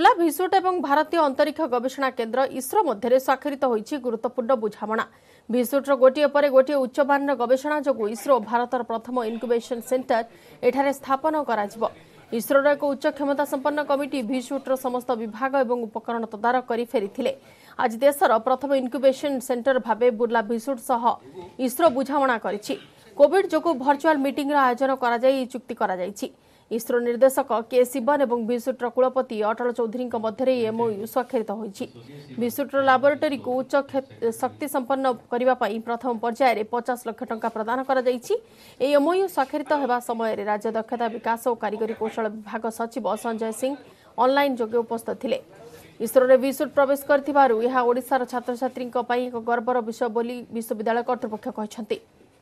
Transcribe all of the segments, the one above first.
बुर्ला भिसुट एवं भारतीय अंतरिक्ष गवेषणा केन्द्र इसरो मध्य स्वाक्षरित होईछि गुरुत्वपूर्ण बुझामणा। भिसुट्र गोटे पर गोटे उच्चमान गवेषणा जोगु इसरो भारतर प्रथम इनक्युबेशन सेंटर एठारे स्थापन कराजिबो। इसरोर एक उच्च क्षमता संपन्न कमिटी भिसुट्र समस्त विभाग एवं उपकरण तदारख करी फेरिथिले। आज देशर प्रथम इनक्युबेशन सेंटर भाबे बुर्ला भिसुट सह इसरो बुझामणा करिछि। कोविड जोगु भर्चुआल मीटिंग आयोजन करा जाई चुक्ति करा जाईछि। इसरो निर्देशक के शिवन और भिसुट्र कुलपति अटल चौधरी मध्य एमओयू स्वाक्षरित होईछि। भिसुट्र लैबोरेटरी को उच्च शक्ति संपन्न करने प्रथम पर्यायर 50 लाख टंका प्रदान करा जाईछि। एमओयू स्वाक्षरित होगा समय राज्य दक्षता विकास और कारिगरी कौशल विभाग सचिव संजय सिंह ऑनलाइन जोगे उपस्थित थिले। इसरो रे भिसुट प्रवेश करथिबारु यह ओडिशार छात्र छात्री एक गर्वर विषय बोली विश्वविद्यालय कर्तृपक्ष कहछन्ति।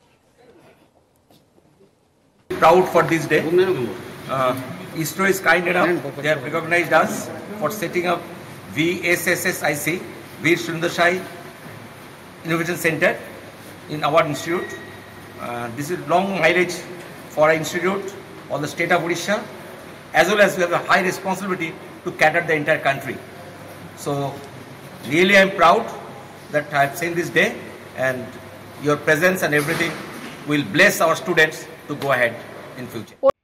Proud for this day. ISRO is kind enough. They have recognized us for setting up VSSSIC, Veer Sundarsai Innovation Center in our institute. This is long mileage for our institute or the state of Odisha, as well as we have a high responsibility to cater the entire country. So really I am proud that I have seen this day, and your presence and everything will bless our students to go ahead in future.